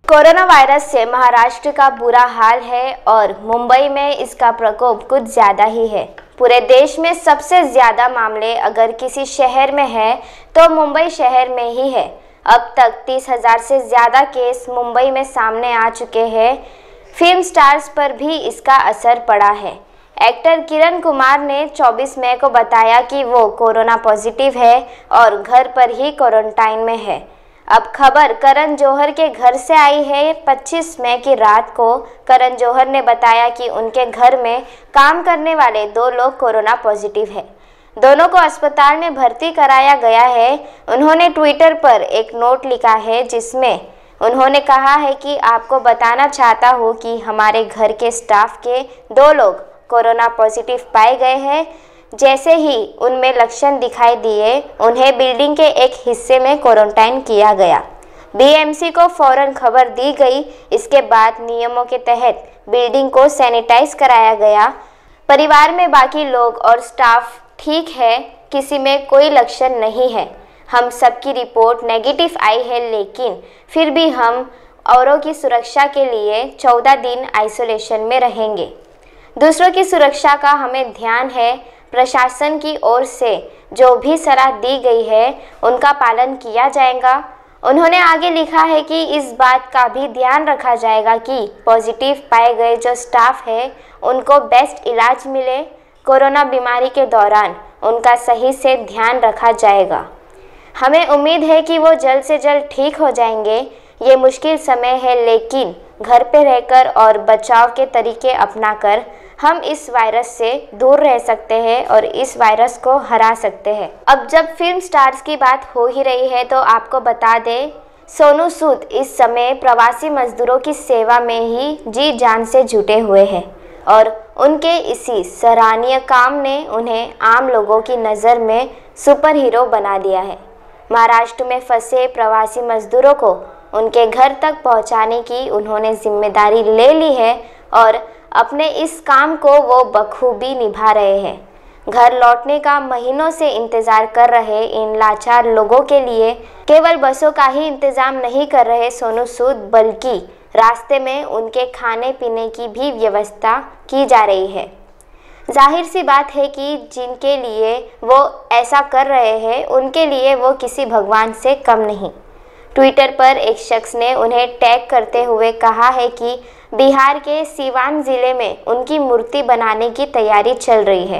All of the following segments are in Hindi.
कोरोना वायरस से महाराष्ट्र का बुरा हाल है और मुंबई में इसका प्रकोप कुछ ज़्यादा ही है। पूरे देश में सबसे ज़्यादा मामले अगर किसी शहर में है तो मुंबई शहर में ही है। अब तक 30,000 से ज़्यादा केस मुंबई में सामने आ चुके हैं। फिल्म स्टार्स पर भी इसका असर पड़ा है। एक्टर किरण कुमार ने 24 मई को बताया कि वो कोरोना पॉजिटिव है और घर पर ही क्वारंटाइन में है। अब खबर करण जौहर के घर से आई है। 25 मई की रात को करण जौहर ने बताया कि उनके घर में काम करने वाले 2 लोग कोरोना पॉजिटिव है। दोनों को अस्पताल में भर्ती कराया गया है। उन्होंने ट्विटर पर एक नोट लिखा है जिसमें उन्होंने कहा है कि आपको बताना चाहता हूँ कि हमारे घर के स्टाफ के 2 लोग कोरोना पॉजिटिव पाए गए हैं। जैसे ही उनमें लक्षण दिखाई दिए उन्हें बिल्डिंग के एक हिस्से में क्वारंटाइन किया गया। बीएमसी को फौरन खबर दी गई। इसके बाद नियमों के तहत बिल्डिंग को सैनिटाइज कराया गया। परिवार में बाकी लोग और स्टाफ ठीक है, किसी में कोई लक्षण नहीं है। हम सबकी रिपोर्ट नेगेटिव आई है, लेकिन फिर भी हम औरों की सुरक्षा के लिए 14 दिन आइसोलेशन में रहेंगे। दूसरों की सुरक्षा का हमें ध्यान है। प्रशासन की ओर से जो भी सलाह दी गई है उनका पालन किया जाएगा। उन्होंने आगे लिखा है कि इस बात का भी ध्यान रखा जाएगा कि पॉजिटिव पाए गए जो स्टाफ है उनको बेस्ट इलाज मिले। कोरोना बीमारी के दौरान उनका सही से ध्यान रखा जाएगा। हमें उम्मीद है कि वो जल्द से जल्द ठीक हो जाएंगे। ये मुश्किल समय है, लेकिन घर पे रहकर और बचाव के तरीके अपनाकर हम इस वायरस से दूर रह सकते हैं और इस वायरस को हरा सकते हैं। अब जब फिल्म स्टार्स की बात हो ही रही है तो आपको बता दें, सोनू सूद इस समय प्रवासी मजदूरों की सेवा में ही जी जान से जुटे हुए हैं और उनके इसी सराहनीय काम ने उन्हें आम लोगों की नज़र में सुपर हीरो बना दिया है। महाराष्ट्र में फंसे प्रवासी मजदूरों को उनके घर तक पहुंचाने की उन्होंने जिम्मेदारी ले ली है और अपने इस काम को वो बखूबी निभा रहे हैं। घर लौटने का महीनों से इंतज़ार कर रहे इन लाचार लोगों के लिए केवल बसों का ही इंतज़ाम नहीं कर रहे सोनू सूद, बल्कि रास्ते में उनके खाने पीने की भी व्यवस्था की जा रही है। जाहिर सी बात है कि जिनके लिए वो ऐसा कर रहे हैं उनके लिए वो किसी भगवान से कम नहीं। ट्विटर पर एक शख्स ने उन्हें टैग करते हुए कहा है कि बिहार के सीवान ज़िले में उनकी मूर्ति बनाने की तैयारी चल रही है।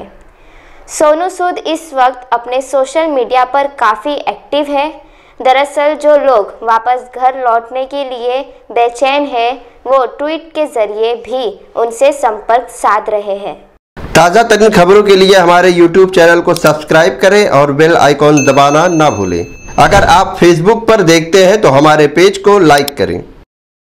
सोनू सूद इस वक्त अपने सोशल मीडिया पर काफ़ी एक्टिव है। दरअसल जो लोग वापस घर लौटने के लिए बेचैन हैं वो ट्वीट के जरिए भी उनसे संपर्क साध रहे हैं। ताज़ा तरीन खबरों के लिए हमारे YouTube चैनल को सब्सक्राइब करें और बेल आइकॉन दबाना ना भूलें। अगर आप Facebook पर देखते हैं तो हमारे पेज को लाइक करें।